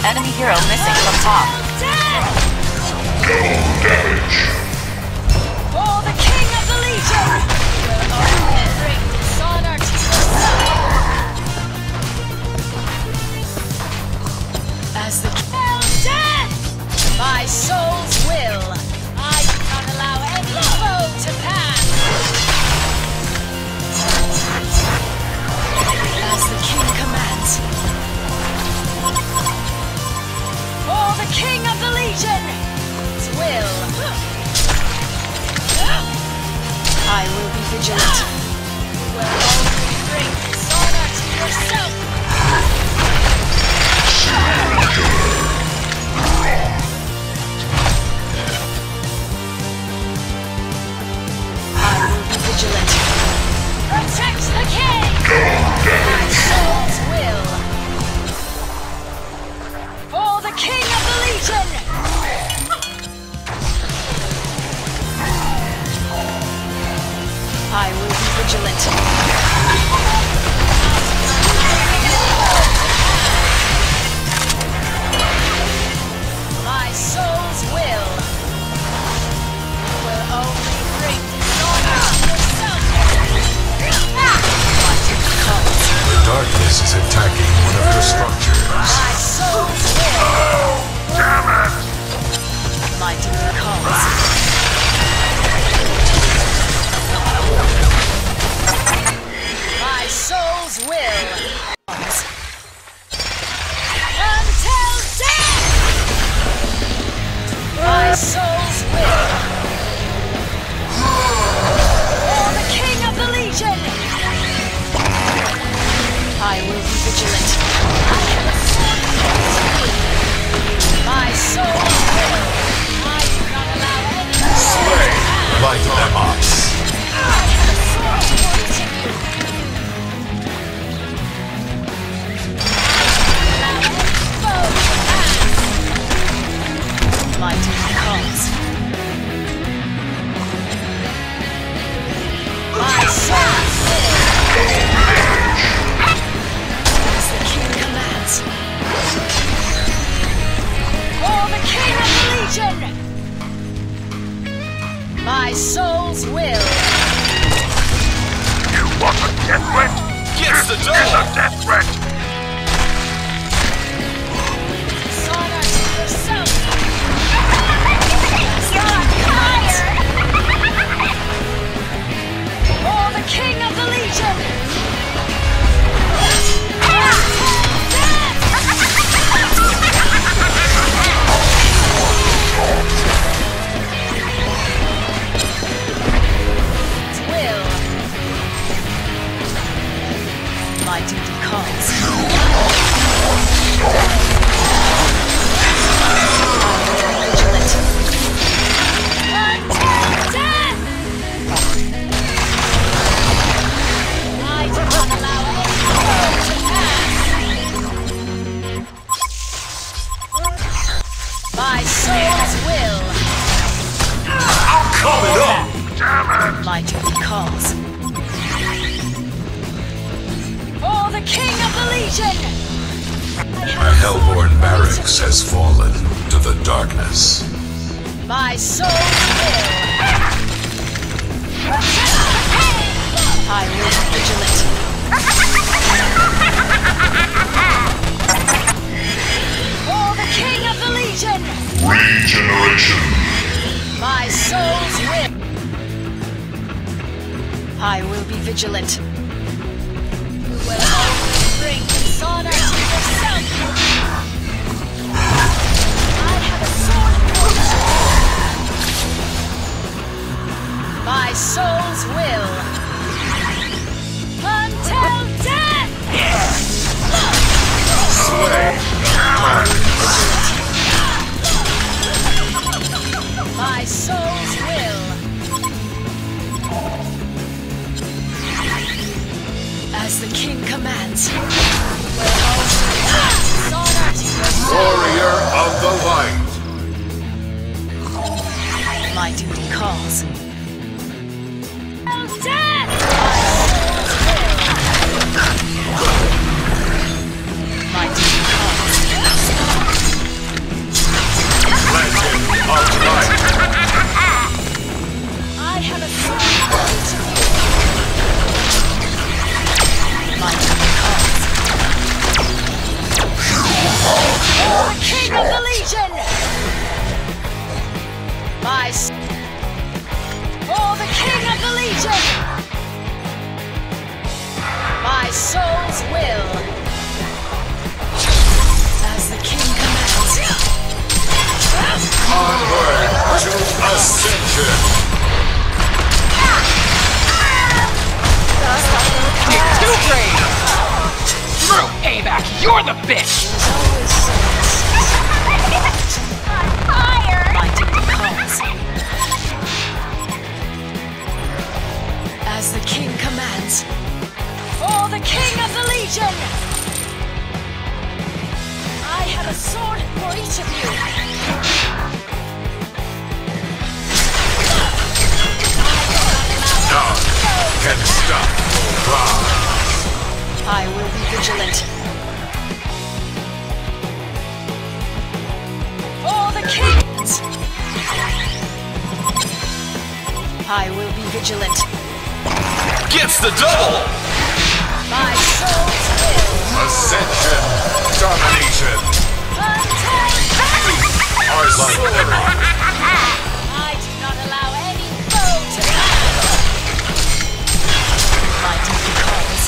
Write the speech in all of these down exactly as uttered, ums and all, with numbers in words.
enemy hero missing from top. Double damage. For the King of the Legion! Will only bring dishonor to yourself! As the Kill Death! My soul's will! I do not allow any foe to pass! As the King commands. For the King of the Legion! His will! I will be vigilant. You will only bring dishonor to yourself. I will be vigilant. Protect the king! My soul's will. For the King of the Legion! I will be vigilant. My soul's will will only bring dishonor to yourself. The darkness is attacking one of your structures. My soul's will. Damn it! My duty calls. My soul's will. Until death! My soul's will. For the King of the Legion! I will be vigilant. I have a sword. My soul's will. I do not allow any Slay! Light them up! I have a sword pointing you. My duty calls. My soul's will. As the King commands. For the King of the Legion! My soul's will. You want a death threat? Gets the This door! is a death threat! Dishonor to yourself. You're tired. For the King of the Legion. Its will. My duty calls. Vigilant. Until death! I do not allow any foe to pass. My soul's will. I'm coming up! Damn it! My duty calls. For the King of the Legion! The Hellborn barracks has fallen to the darkness. My soul's will. I will be vigilant. For the King of the Legion! Regeneration. My soul's will. I will be vigilant. You will only bring dishonor to yourself. I have a sword point. My soul's will. Until death! Slay! My soul's will. As the King commands. Dishonor to yourself. Warrior of the light. My duty calls. Death! My soul's will. My duty calls. have a sword for each of you. Mighty cause. For the King of the Legion! My s- For the King of the Legion! My soul's will! As the King commands. Onward to Ascension! You're too brave! Screw payback, you're the bitch! Fire! Mighty calls. As the King commands. For the King of the Legion! I have a sword for each of you. None can stop Ra. I will be vigilant. For the kings! I will be vigilant. Gets the double! My soul's will! Ascension! Domination! Are slaughtered! I do not allow any foe to pass! Mighty calls.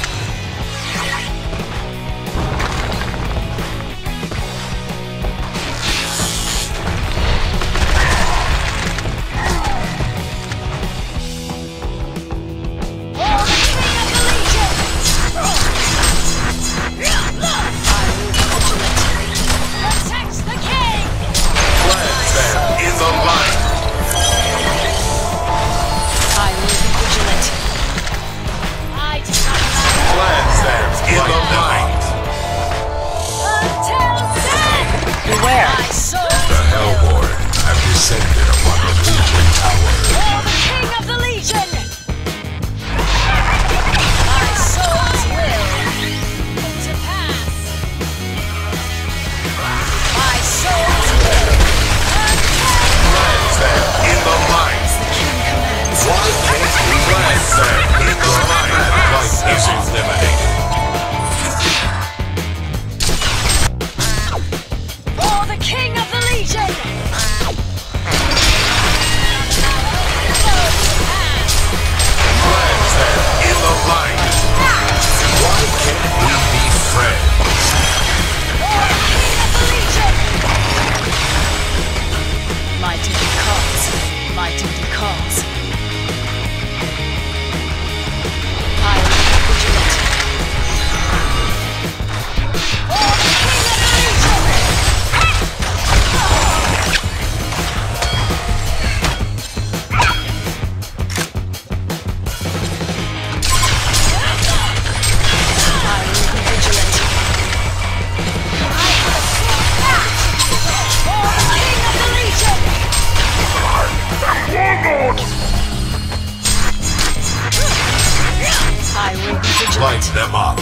Light them up.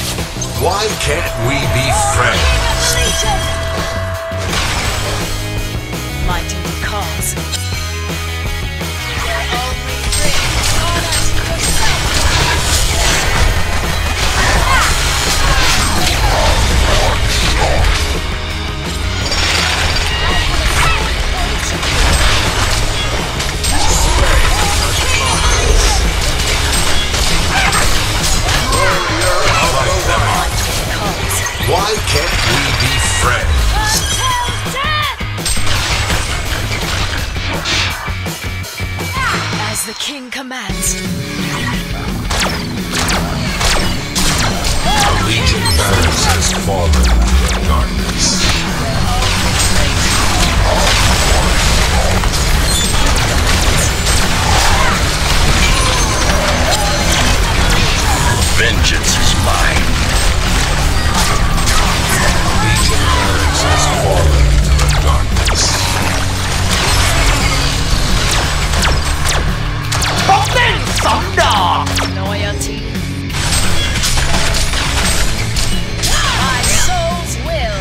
Why can't we be friends? Mighty cause. Your only brings honor to yourself. Why can't we be friends? Until death! As the king commands. The Legion barracks has fallen to the darkness. Vengeance is mine. Legion barracks has fallen to the darkness. Something, some dog! Loyalty. My soul's will.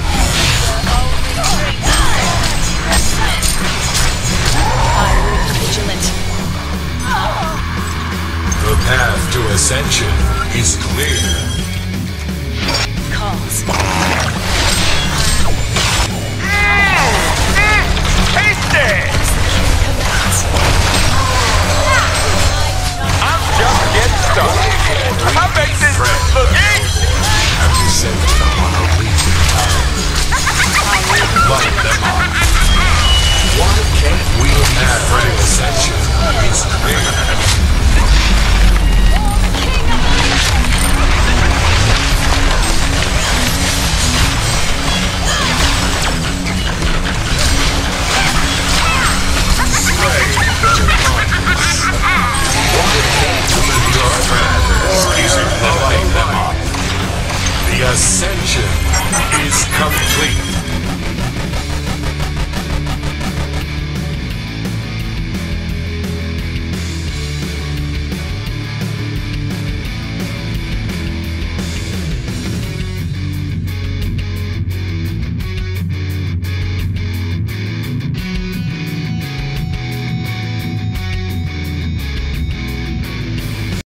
Your only drink. I will be path to ascension is clear. Calls. Tasty! Commands. I'm just getting started. I make this look easy. Have descended upon a legion of light them up. Why can't we have